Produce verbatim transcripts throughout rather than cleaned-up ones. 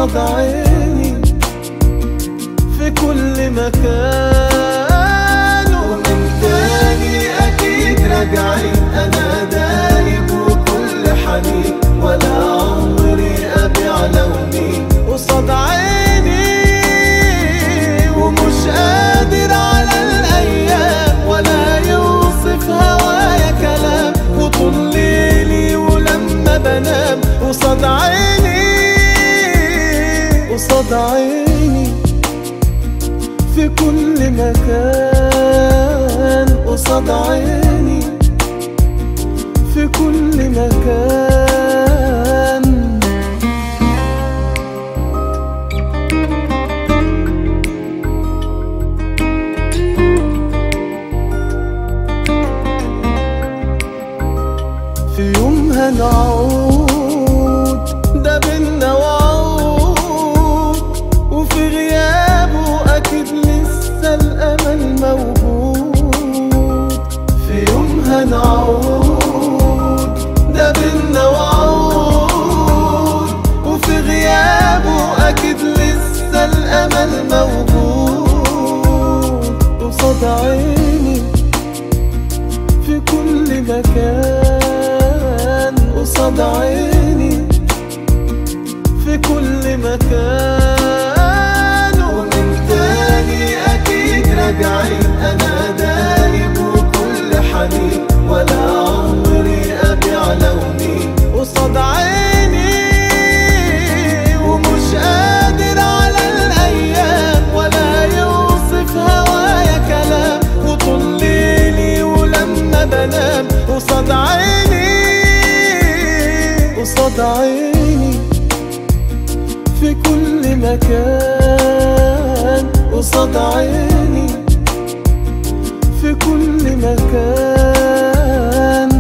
قصاد عيني في كل مكان. ومن تاني أكيد راجعين، أنا دايب وكل حنين، ولا عمري أبيع لوني قصاد عيني. ومش قادر على الأيام ولا يوصف هوايا كلام، وطول ليلي ولما بنام قصاد عيني قصاد عيني في كل مكان. قصاد عيني في كل مكان. في يوم هنعود ده بينا وعود، وفي غيابه أكيد لسه الأمل موجود. في يوم هنعود ده بينا وعود، وفي غيابه أكيد لسه الأمل موجود. قصاد عيني في كل مكان. قصاد عيني في كل مكان. ومن تاني أكيد راجعين، أنا دايب وكل حنين، ولا عمري أبيع لوني قصاد عيني. ومش قادر على الأيام ولا يوصف هوايا كلام، وطول ليلي ولما بنام قصاد عيني قصاد عيني في كل مكان. قصاد عيني في كل مكان.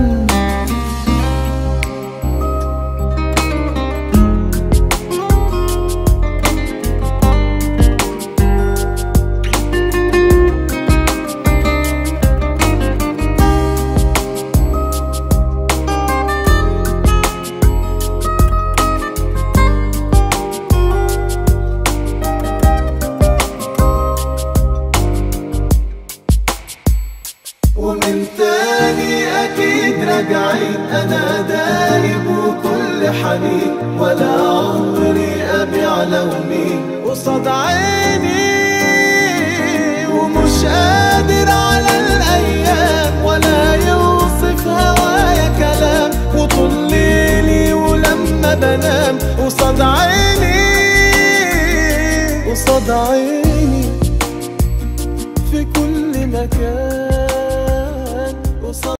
ومن تاني أكيد راجعين، أنا دايب وكل حنين، ولا عمري أبيع لوني قصاد عيني. ومش قادر على الأيام ولا يوصف هوايا كلام، وطول ليلي ولما بنام قصاد عيني قصاد عيني